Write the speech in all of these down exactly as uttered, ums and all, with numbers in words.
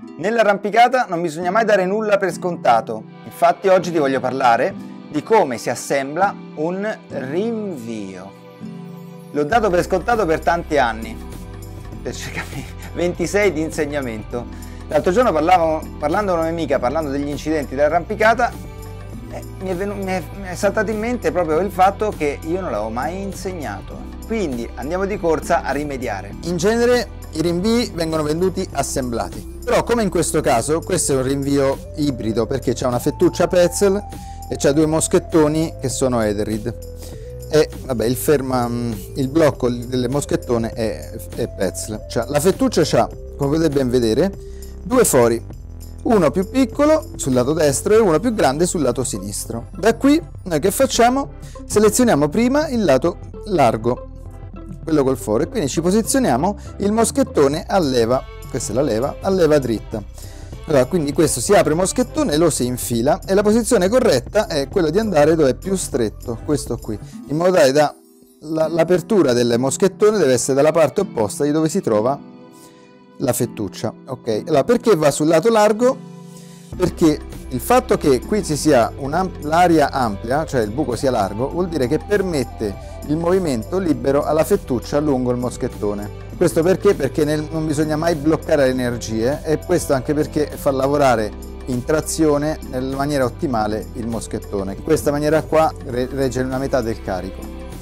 Nell'arrampicata non bisogna mai dare nulla per scontato, infatti oggi ti voglio parlare di come si assembla un rinvio. L'ho dato per scontato per tanti anni, per circa ventisei di insegnamento. L'altro giorno parlavo, parlando con una mia amica, parlando degli incidenti dell'arrampicata, eh, mi, è venuto, mi, è, mi è saltato in mente proprio il fatto che io non l'avevo mai insegnato. Quindi andiamo di corsa a rimediare. In genere i rinvii vengono venduti assemblati. Però come in questo caso, questo è un rinvio ibrido perché c'è una fettuccia Petzl e c'ha due moschettoni che sono Edelrid. E vabbè, il, ferma, il blocco del moschettone è, è Petzl. Cioè, la fettuccia ha, come potete ben vedere, due fori, uno più piccolo sul lato destro e uno più grande sul lato sinistro. Da qui noi che facciamo? Selezioniamo prima il lato largo, quello col foro, e quindi ci posizioniamo il moschettone a leva. Questa è la leva, a leva dritta. Allora, quindi questo si apre il moschettone e lo si infila, e la posizione corretta è quella di andare dove è più stretto, questo qui, in modo tale da l'apertura del moschettone deve essere dalla parte opposta di dove si trova la fettuccia. Ok, allora perché va sul lato largo? Perché il fatto che qui ci sia l'aria ampia, cioè il buco sia largo, vuol dire che permette il movimento libero alla fettuccia lungo il moschettone. Questo perché? Perché nel, non bisogna mai bloccare le energie, e questo anche perché fa lavorare in trazione nella maniera ottimale il moschettone. In questa maniera qua regge una metà del carico.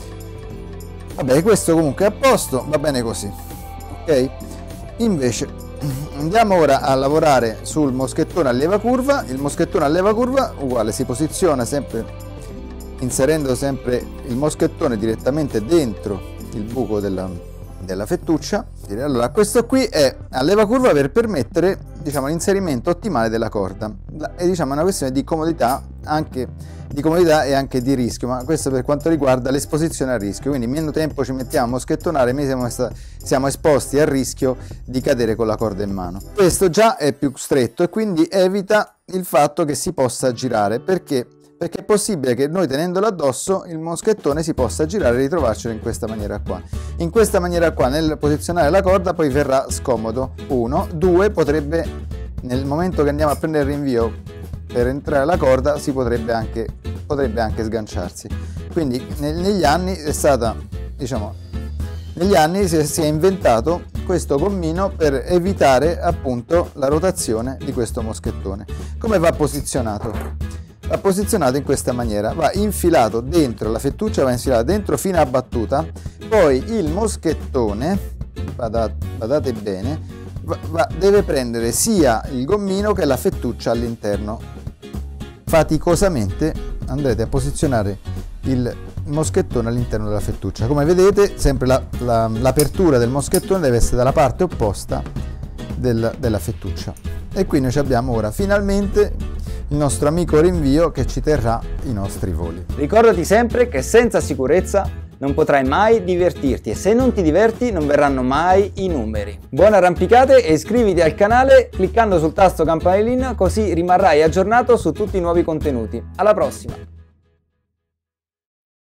Vabbè, questo comunque è a posto, va bene così. Ok? Invece andiamo ora a lavorare sul moschettone a leva curva. Il moschettone a leva curva uguale, si posiziona sempre inserendo sempre il moschettone direttamente dentro il buco della, della fettuccia. Allora, questo qui è a leva curva per permettere, diciamo, l'inserimento ottimale della corda, e diciamo è una questione di comodità, anche di comodità e anche di rischio, ma questo per quanto riguarda l'esposizione al rischio. Quindi meno tempo ci mettiamo a moschettonare, meno siamo, siamo esposti al rischio di cadere con la corda in mano. Questo già è più stretto e quindi evita il fatto che si possa girare. Perché? Perché è possibile che noi tenendolo addosso il moschettone si possa girare e ritrovarcelo in questa maniera qua. In questa maniera qua, nel posizionare la corda, poi verrà scomodo. Uno, due, potrebbe, nel momento che andiamo a prendere il rinvio per entrare la corda, si potrebbe anche, potrebbe anche sganciarsi. Quindi negli anni è stata, diciamo, negli anni si è, si è inventato questo gommino per evitare appunto la rotazione di questo moschettone. Come va posizionato? Va posizionato in questa maniera, va infilato dentro, la fettuccia va infilata dentro fino a battuta, poi il moschettone, badate, badate bene, va, va, deve prendere sia il gommino che la fettuccia all'interno. Faticosamente andrete a posizionare il moschettone all'interno della fettuccia. Come vedete, sempre l'apertura la, la, del moschettone deve essere dalla parte opposta del, della fettuccia. E qui noi abbiamo ora finalmente il nostro amico rinvio che ci terrà i nostri voli. Ricordati sempre che senza sicurezza non potrai mai divertirti, e se non ti diverti non verranno mai i numeri. Buone arrampicate e iscriviti al canale cliccando sul tasto campanellina, così rimarrai aggiornato su tutti i nuovi contenuti. Alla prossima!